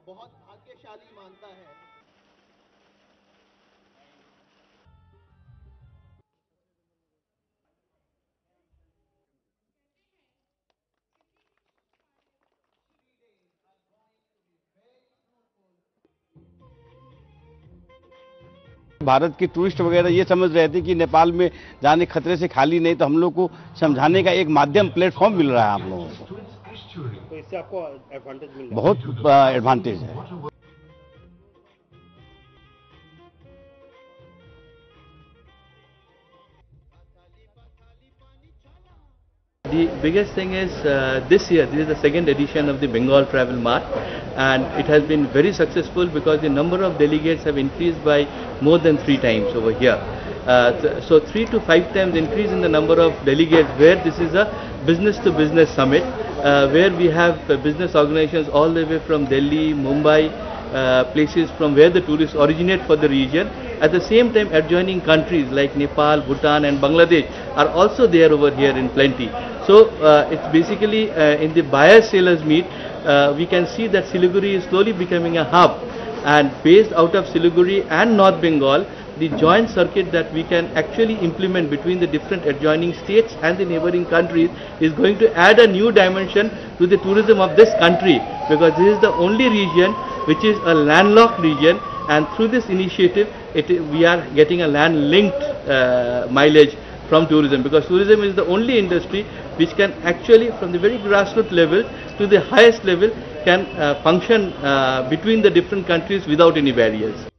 बहुत भाग्यशाली मानता है। भारत के टूरिस्ट वगैरह ये समझ रहे थे कि नेपाल में जाने खतरे से खाली नहीं, तो हम लोग को समझाने का एक माध्यम प्लेटफॉर्म मिल रहा है आप लोगों को। तो इससे आपको एडवांटेज मिल रहा है? बहुत एडवांटेज है। The biggest thing is this year, this is the second edition of the Bengal Travel Mart, and it has been very successful because the number of delegates have increased by more than 3 times over here. So 3 to 5 times increase in the number of delegates, where this is a business to business summit, where we have business organizations all the way from Delhi, Mumbai, places from where the tourists originate for the region. At the same time, adjoining countries like Nepal, Bhutan and Bangladesh are also there over here in plenty. So it's basically in the buyers sellers meet, we can see that Siliguri is slowly becoming a hub, and based out of Siliguri and North Bengal, the joint circuit that we can actually implement between the different adjoining states and the neighboring countries is going to add a new dimension to the tourism of this country, because this is the only region which is a landlocked region, and through this initiative we are getting a land linked mileage from tourism, because tourism is the only industry which can actually, from the very grassroots level to the highest level, can function between the different countries without any barriers.